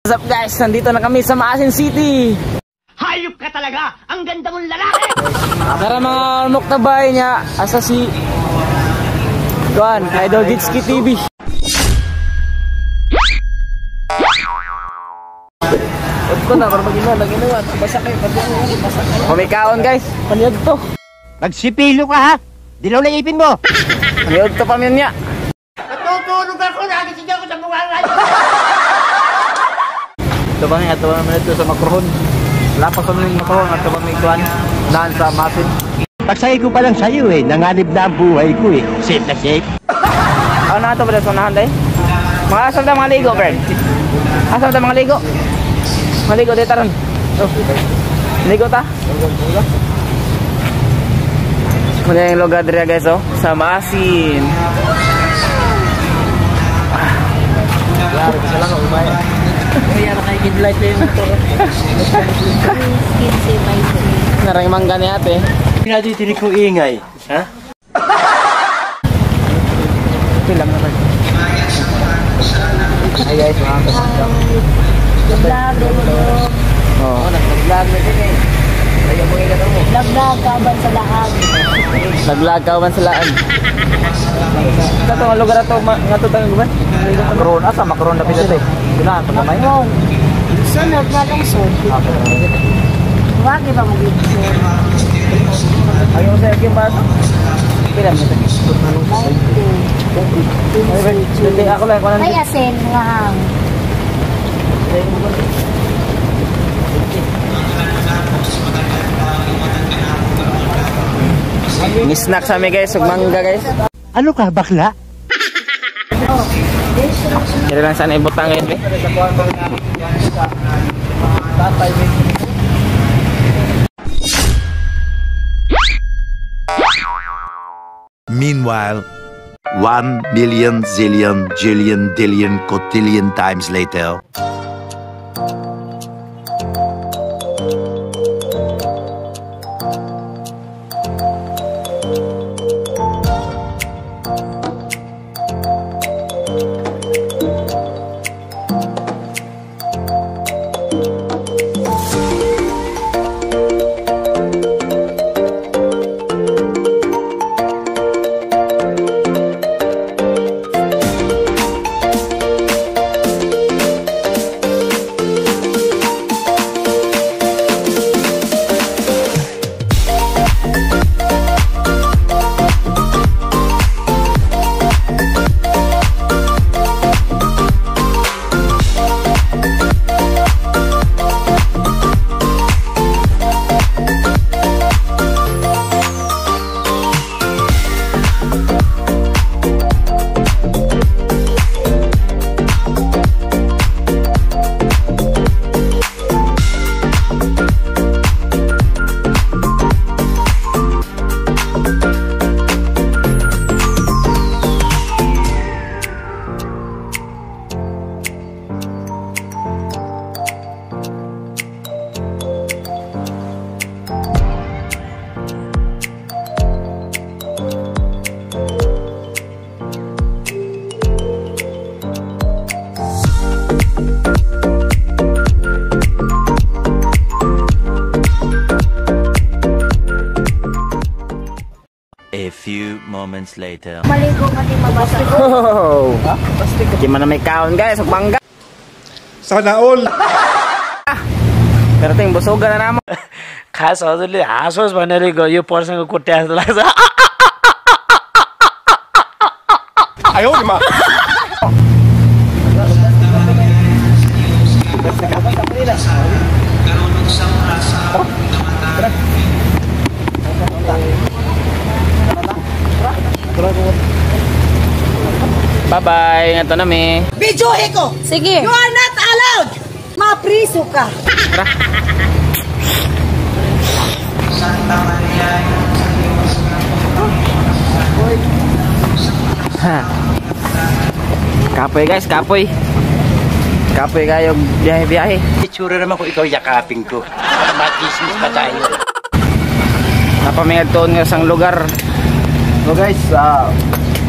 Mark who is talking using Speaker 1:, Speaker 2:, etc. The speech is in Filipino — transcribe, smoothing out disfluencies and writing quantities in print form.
Speaker 1: What's up guys? Nandito na kami sa Maasin City.
Speaker 2: Hayop ka talaga! Ang ganda mong lalaki!
Speaker 1: Tara mga muktabay niya. Asa si Kuan, Idol Gitski TV. Ito na, para mag-inaw, nag-inaw. Basak kayo, basak kayo. Pamikaon guys, paniyag to.
Speaker 2: Magsipilo ka ha! Dilaw na ipin mo!
Speaker 1: Paniyag to pamin niya.
Speaker 2: Natutulog ako, nagising ako sa buwangan!
Speaker 1: Ito ba nga, ito ba naman ito sa makrohon. Lapas ko ng makrohon at ito ba may kuhan. Naan sa Maasin.
Speaker 2: Pagsaya ko pa lang sa'yo eh, nanganib na ang buhay ko eh. Safe na safe.
Speaker 1: Ano na ito ba ito unahan tayo? Mga asal na mga ligo, Bern. Asal na mga ligo. Mga ligo, dito ron. Ligo ta. Muna yung lugar dito guys oh. Sa Maasin. Yari ka lang ang umaya. Kaya na kayo kidlight na yung motor. Narang mangga ni ate.
Speaker 2: Pinaditinig ko ingay. Ha?
Speaker 1: Film naman. Hi guys, mga kasama.
Speaker 3: Vlog,
Speaker 1: Oo, nag-vlog na din eh. Ayaw mo nga mo.
Speaker 3: Vlog kaban sa lahat.
Speaker 1: Nag-vlog ka man sa laan. Ito itong lugar ito, nga ito tayo ba? Makroon, asa makroon na pinatay. Pinahan, pagkamay?
Speaker 3: Sunod na lang sunod. Huwag iba mo dito.
Speaker 1: Ayaw sa'yo yung bata. Pilam nito. Hindi, ako lang.
Speaker 3: May asin nga hang.
Speaker 1: Ni-snack sa amin guys, mangga guys.
Speaker 2: Ano ka, bakla?
Speaker 1: Kaya lang sana ibutang ngayon eh.
Speaker 4: Meanwhile, 1 million zillion jillion dillion cotillion times later. A few moments later.
Speaker 3: Maligo ka din mabasa.
Speaker 1: Oh! Hindi man na may kaon guys, mangga.
Speaker 5: Sana all!
Speaker 1: Pero ting busugan na naman.
Speaker 6: खास हजुरले हाँसोस् भनेर यो पर्सँग कुट्या जस्तो लाग्छ
Speaker 5: Ayaw, di ma!
Speaker 1: Bye-bye, ito na mi.
Speaker 3: Bijuhi ko! Sige. You are not allowed! Mapriso ka!
Speaker 1: Ha. Kapoy guys, kapoy. Kapoy kayo biyahe-biyahe.
Speaker 2: Itsura naman kung ikaw yakapin ko. Para matismis pa tayo.
Speaker 1: Napamingad toon nga sang lugar. So guys,